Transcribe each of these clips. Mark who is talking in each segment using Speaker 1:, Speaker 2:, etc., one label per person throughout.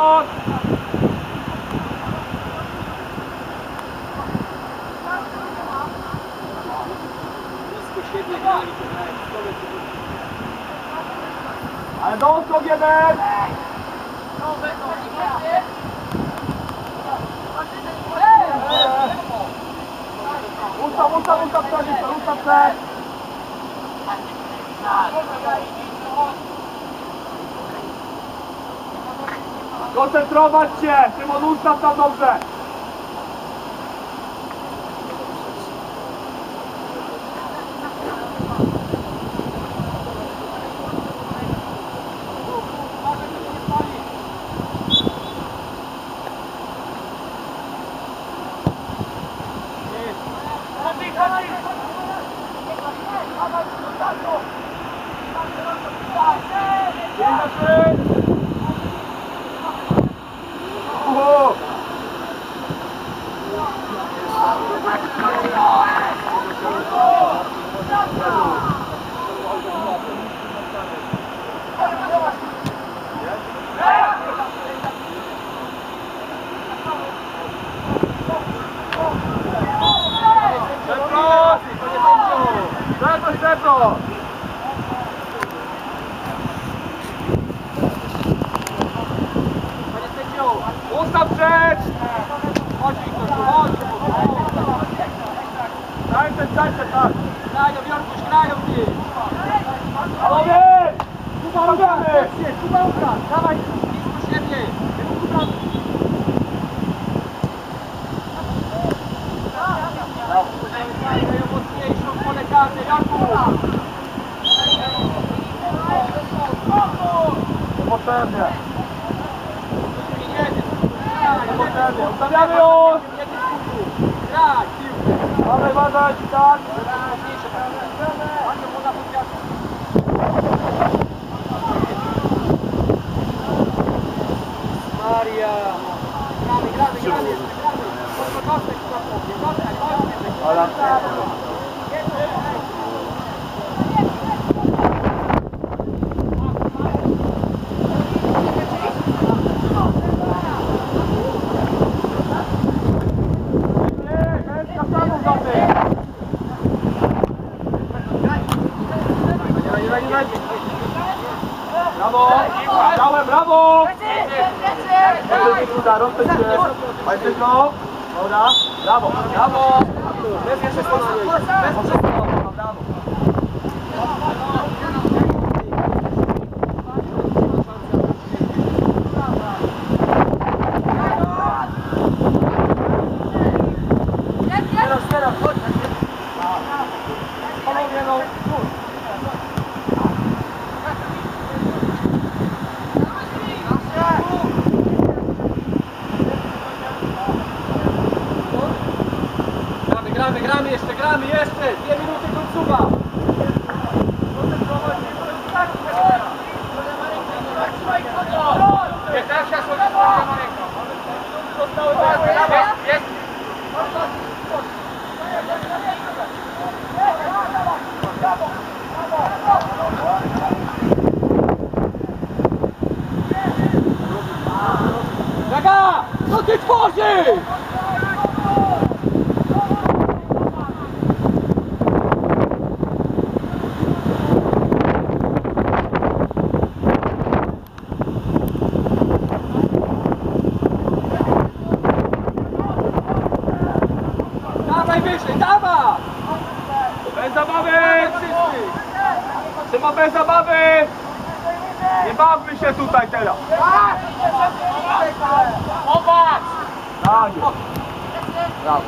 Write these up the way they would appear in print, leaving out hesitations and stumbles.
Speaker 1: Szybko! Ale doskok jeden! Ustaw przed! Koncentrować się! Szymon, ustaw tam dobrze! Srebro! Ustaw przed! Chodź, daj ten, tak! Grają, Jorkuś, grają ty! Panowie! Ustawiamy! Dawaj! Blisko siebie! Mocniejszą pole karty, Jorku! Niepotrzebnie! Niepotrzebnie! Ustawiamy już! Grać! Badać, tak! Maria! Gramy! Brawo! Dałem, brawo! Rozpędź się! Majsterko! Dobra, brawo! Brawo! Bez jeszcze brawo! Teraz, chodź! Panowie, no! Gramy jeszcze! 2 minuty końcówka! Draga! Co ty tworzysz? Dawa! Bez zabawy! Trzeba bez zabawy! Nie bawmy się tutaj teraz! Popatrz! Tak jest! Brawo!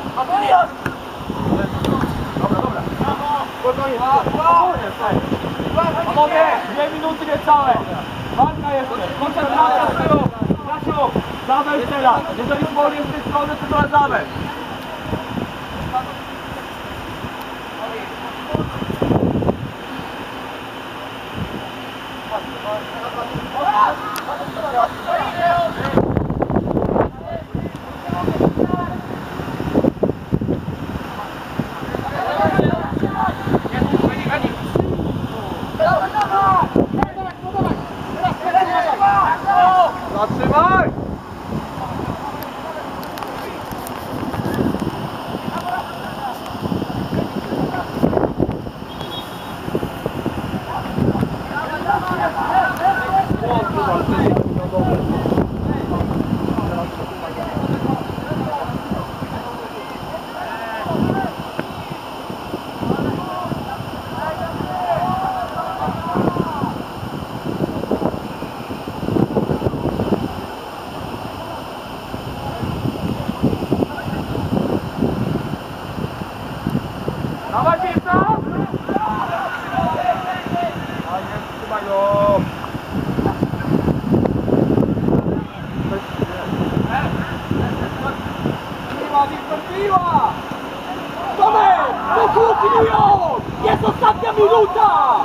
Speaker 1: Dobra! Spokojnie! Panowie! 2 minuty niecałe! Walka jeszcze! Koncentracja z tyłu! Jasiu! Zabel teraz! Jeżeli Smol jest z tej strony, to teraz Zabel! Zatrzymaj! ostatnia minuta!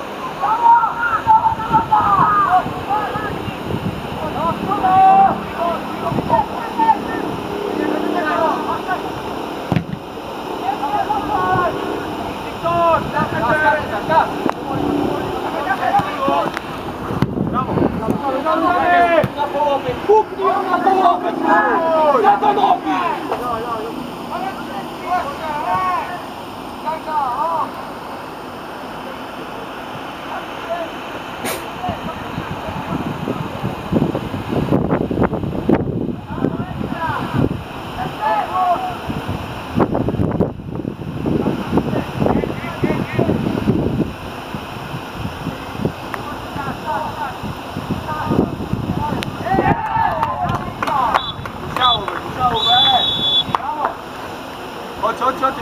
Speaker 1: Puknij ją na połowę! Za do nogi! Chodź.